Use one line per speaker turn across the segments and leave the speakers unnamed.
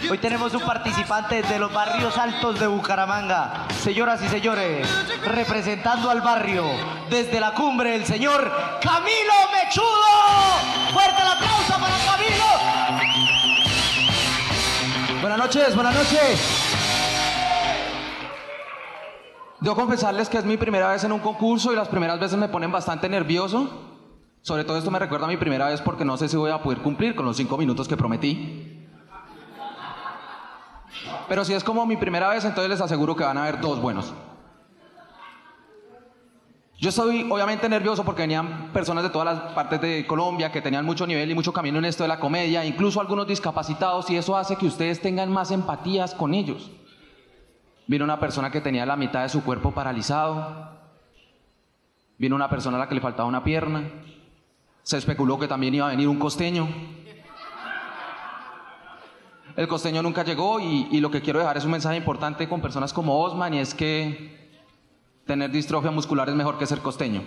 Hoy tenemos un participante de los barrios altos de Bucaramanga. Señoras y señores, representando al barrio desde la cumbre, el señor Camilo Mechudo. ¡Fuerte el aplauso para Camilo!
Buenas noches, buenas noches. Debo confesarles que es mi primera vez en un concurso y las primeras veces me ponen bastante nervioso. Sobre todo esto me recuerda a mi primera vez porque no sé si voy a poder cumplir con los 5 minutos que prometí. Pero si es como mi primera vez, entonces les aseguro que van a haber 2 buenos. Yo estoy obviamente nervioso porque venían personas de todas las partes de Colombia que tenían mucho nivel y mucho camino en esto de la comedia, incluso algunos discapacitados, y eso hace que ustedes tengan más empatías con ellos. Vino una persona que tenía la mitad de su cuerpo paralizado. Vino una persona a la que le faltaba una pierna. Se especuló que también iba a venir un costeño. El costeño nunca llegó y lo que quiero dejar es un mensaje importante con personas como Osman, y es que tener distrofia muscular es mejor que ser costeño.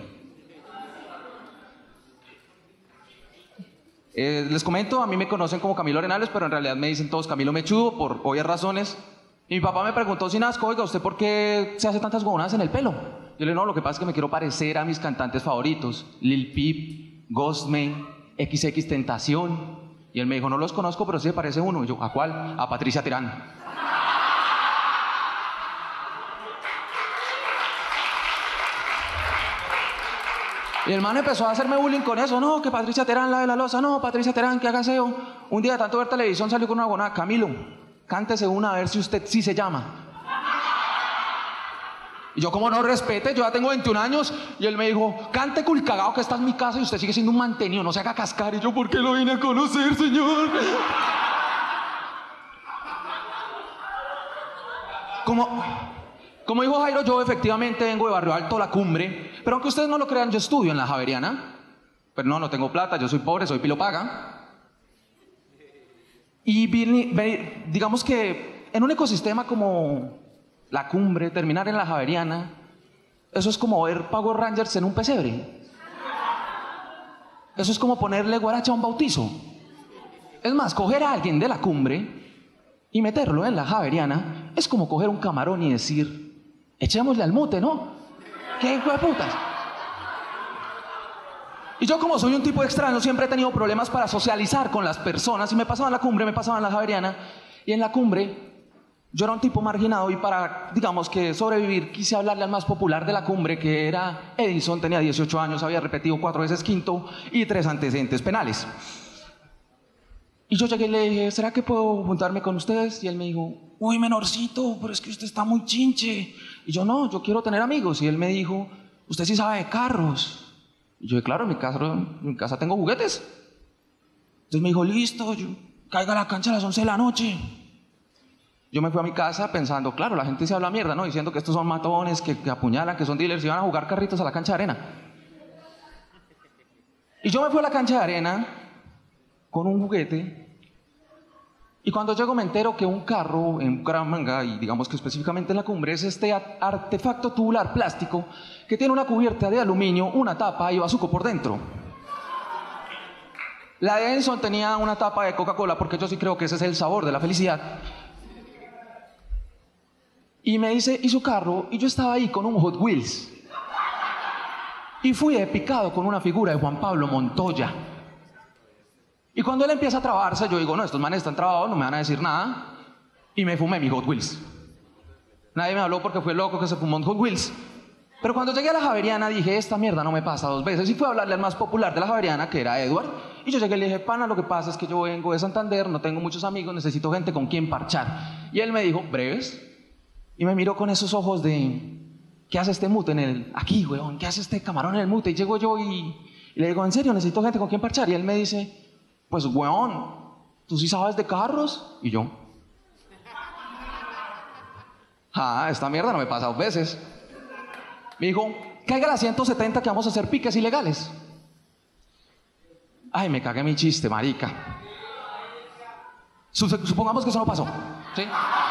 Les comento, a mí me conocen como Camilo Arenales, pero en realidad me dicen todos Camilo Mechudo por obvias razones. Y mi papá me preguntó sin asco, oiga, ¿usted por qué se hace tantas huevonadas en el pelo? Yo le dije, no, lo que pasa es que me quiero parecer a mis cantantes favoritos, Lil Peep, Ghostman, XXXTentacion. Y él me dijo, no los conozco, pero sí se parece uno. Y yo, ¿a cuál? A Patricia Terán. Y el man empezó a hacerme bullying con eso. No, que Patricia Terán, la de la loza. No, Patricia Terán, que haga aseo. Un día de tanto ver televisión salió con una huevonada. Camilo, cántese una a ver si usted sí se llama. Y yo, como no respete, yo ya tengo 21 años. Y él me dijo, cante culcagao que esta es mi casa y usted sigue siendo un mantenido, no se haga cascar. Y yo, ¿por qué lo vine a conocer, señor? Como dijo Jairo, yo efectivamente vengo de Barrio Alto, La Cumbre. Pero aunque ustedes no lo crean, yo estudio en la Javeriana. Pero no tengo plata, yo soy pobre, soy pilo paga. Y digamos que en un ecosistema como La Cumbre, terminar en la Javeriana, eso es como ver Power Rangers en un pesebre. Eso es como ponerle guaracha a un bautizo. Es más, coger a alguien de La Cumbre y meterlo en la Javeriana es como coger un camarón y decir, echémosle al mute, ¿no? ¿Qué hijo de putas? Y yo, como soy un tipo extraño, siempre he tenido problemas para socializar con las personas, y me pasaba en La Cumbre, me pasaba en la Javeriana, y en La Cumbre yo era un tipo marginado, y para, digamos que sobrevivir, quise hablarle al más popular de La Cumbre, que era Edison. Tenía 18 años, había repetido 4 veces quinto y 3 antecedentes penales. Y yo llegué y le dije, ¿será que puedo juntarme con ustedes? Y él me dijo, uy, menorcito, pero es que usted está muy chinche. Y yo, no, yo quiero tener amigos. Y él me dijo, ¿usted sí sabe de carros? Y yo dije, claro, en mi casa tengo juguetes. Entonces me dijo, listo, caiga a la cancha a las 11 de la noche. Yo me fui a mi casa pensando, claro, la gente se habla mierda, ¿no? Diciendo que estos son matones, que apuñalan, que son dealers, y van a jugar carritos a la cancha de arena. Y yo me fui a la cancha de arena con un juguete, y cuando llego me entero que un carro en Bucaramanga, y digamos que específicamente en La Cumbre, es este artefacto tubular plástico que tiene una cubierta de aluminio, una tapa y bazuco por dentro. La de Edison tenía una tapa de Coca-Cola, porque yo sí creo que ese es el sabor de la felicidad. Y me dice, ¿y su carro? Y yo estaba ahí con un Hot Wheels. Y fui picado con una figura de Juan Pablo Montoya. Y cuando él empieza a trabarse, yo digo, no, estos manes están trabados, no me van a decir nada. Y me fumé mi Hot Wheels. Nadie me habló porque fue loco que se fumó un Hot Wheels. Pero cuando llegué a la Javeriana dije, esta mierda no me pasa 2 veces. Y fui a hablarle al más popular de la Javeriana, que era Edward. Y yo llegué y le dije, pana, lo que pasa es que yo vengo de Santander, no tengo muchos amigos, necesito gente con quien parchar. Y él me dijo, ¿breves? Y me miró con esos ojos de, ¿qué hace este mute aquí, weón? ¿Qué hace este camarón en el mute? Y llego yo y le digo, ¿en serio? Necesito gente con quien parchar. Y él me dice, pues, weón, ¿tú sí sabes de carros? Y yo, esta mierda no me pasa 2 veces. Me dijo, caiga a las 170 que vamos a hacer piques ilegales. Ay, me cagué mi chiste, marica. Supongamos que eso no pasó, ¿sí?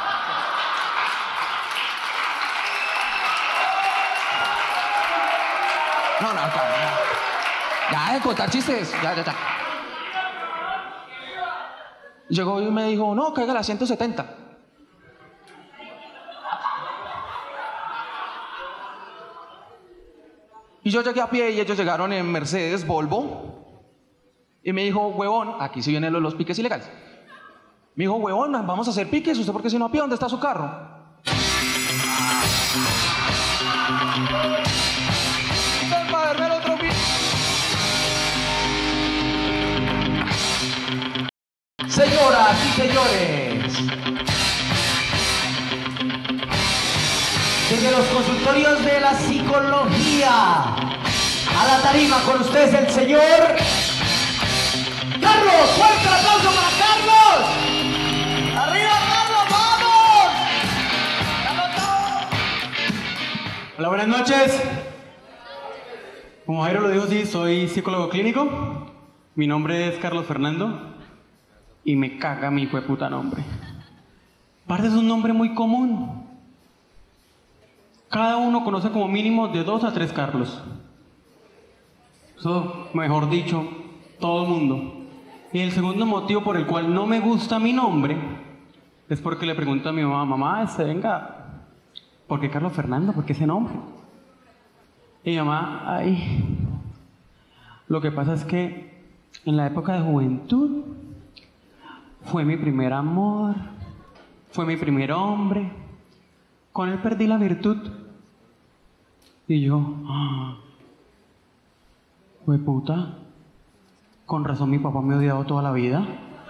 No, ya de contar chistes, ya. Llegó y me dijo, no, caiga a la 170. Y yo llegué a pie y ellos llegaron en Mercedes, Volvo. Y me dijo, huevón, aquí sí vienen los piques ilegales. Me dijo, huevón, vamos a hacer piques. ¿Usted por qué si no a pie? ¿Dónde está su carro? Ven para verme el otro pique.
Señoras y señores, desde los consultorios de la psicología a la tarima con ustedes el señor Carlos. ¡Fuerte el aplauso para Carlos! ¡Arriba, Carlos, vamos!
Hola, buenas noches. Como Jairo lo dijo, sí, soy psicólogo clínico. Mi nombre es Carlos Fernando y me caga mi hijueputa nombre. Aparte es un nombre muy común. Cada uno conoce como mínimo de 2 a 3 Carlos. Eso, mejor dicho, todo el mundo. Y el segundo motivo por el cual no me gusta mi nombre es porque le pregunto a mi mamá, mamá, venga, ¿por qué Carlos Fernando? ¿Por qué ese nombre? Y mi mamá, ay, lo que pasa es que en la época de juventud fue mi primer amor, fue mi primer hombre, con él perdí la virtud. Y yo, puta, con razón mi papá me ha odiado toda la vida.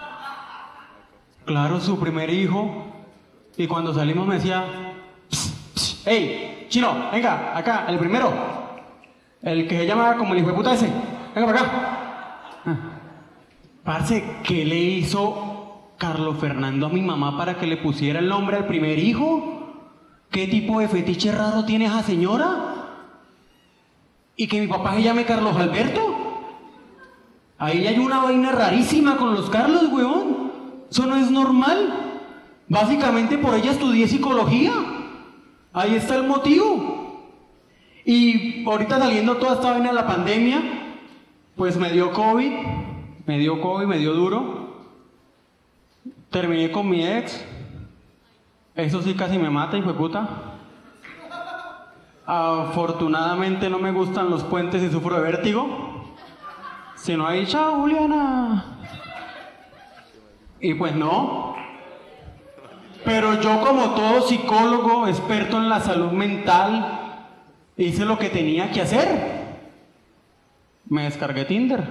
Claro, su primer hijo. Y cuando salimos me decía, hey, chino, venga, acá, el primero. El que se llama como el hijo de puta ese. Venga para acá. Parce, ¿qué le hizo Carlos Fernando a mi mamá para que le pusiera el nombre al primer hijo? ¿Qué tipo de fetiche raro tiene esa señora? ¿Y que mi papá se llame Carlos Alberto? Ahí hay una vaina rarísima con los Carlos, weón. Eso no es normal. Básicamente por ella estudié psicología. Ahí está el motivo. Y ahorita saliendo toda esta vaina de la pandemia, pues me dio COVID, me dio duro. Terminé con mi ex. Eso sí casi me mata, hijo de puta. Afortunadamente no me gustan los puentes y sufro de vértigo. Si no hay, chao, Juliana. Y pues no. Pero yo, como todo psicólogo, experto en la salud mental, hice lo que tenía que hacer. Me descargué Tinder.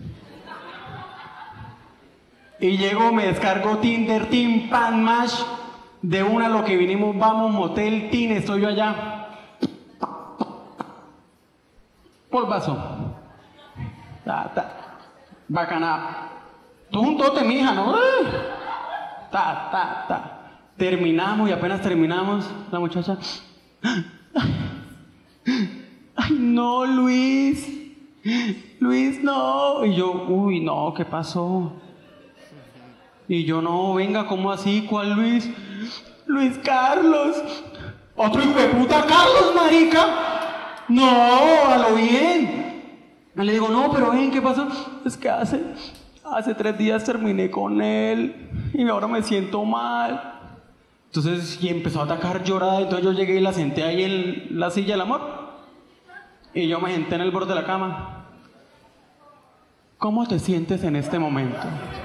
Y llego, me descargo Tinder, Team, Pan, Mash. De una lo que vinimos, vamos, motel, Tin, estoy yo allá. Polvazo. Bacana. Tú un tote, mija, ¿no? Terminamos y apenas terminamos, la muchacha. Ay, no, Luis. Luis, no. Y yo, uy, no, ¿qué pasó? Y yo, no, venga, ¿cómo así? ¿Cuál Luis? Luis Carlos. Otro hijo de puta Carlos, marica. No, a lo bien. Le digo, no, pero ven, ¿qué pasó? Es que hace 3 días terminé con él y ahora me siento mal. Entonces, y empezó a atacar llorada. Entonces yo llegué y la senté ahí en la silla del amor. Y yo me senté en el borde de la cama. ¿Cómo te sientes en este momento?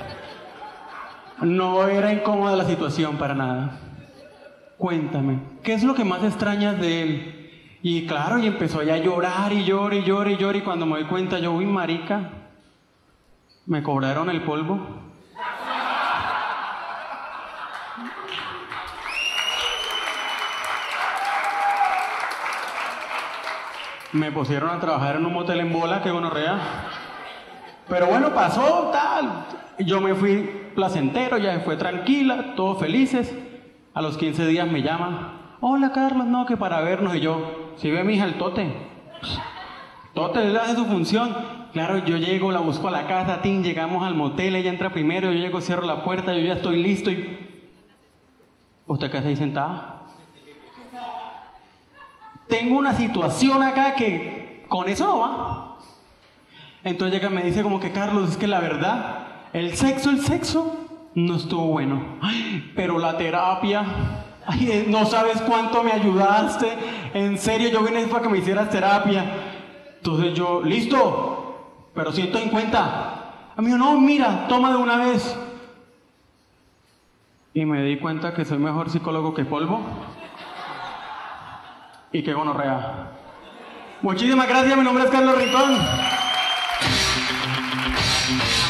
No era incómoda la situación para nada. Cuéntame, ¿qué es lo que más extrañas de él? Y claro, y empezó ya a llorar y llorar y llorar y llorar. Y cuando me doy cuenta, yo, uy, marica, me cobraron el polvo. Me pusieron a trabajar en un motel en Bola, que gonorrea. Pero bueno, pasó, tal. Yo me fui placentero, ya fue tranquila, todos felices. A los 15 días me llama. Hola, Carlos, no, que para vernos. Y yo, si ve mi hija el tote. Tote, él hace su función. Claro, yo llego, la busco a la casa, tin, llegamos al motel, ella entra primero, yo llego, cierro la puerta, yo ya estoy listo y... ¿Usted qué hace ahí sentada? Tengo una situación acá que con eso no va. Entonces llega y me dice como que, Carlos, es que la verdad, el sexo, no estuvo bueno. Ay, pero la terapia, ay, no sabes cuánto me ayudaste. En serio, yo vine para que me hicieras terapia. Entonces yo, listo, pero 150. Amigo, no, mira, toma de una vez. Y me di cuenta que soy mejor psicólogo que polvo y que gonorrea. Muchísimas gracias, mi nombre es Carlos Rincón.